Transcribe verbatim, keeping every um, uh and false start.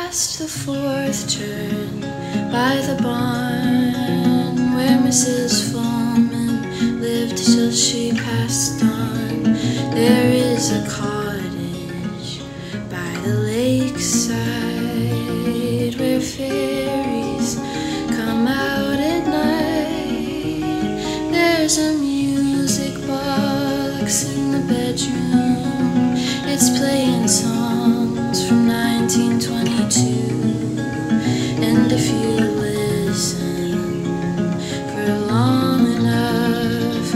past the fourth turn by the barn where Missus Fulman lived till she passed on. There is a cottage by the lakeside where fairies come out at night. There's a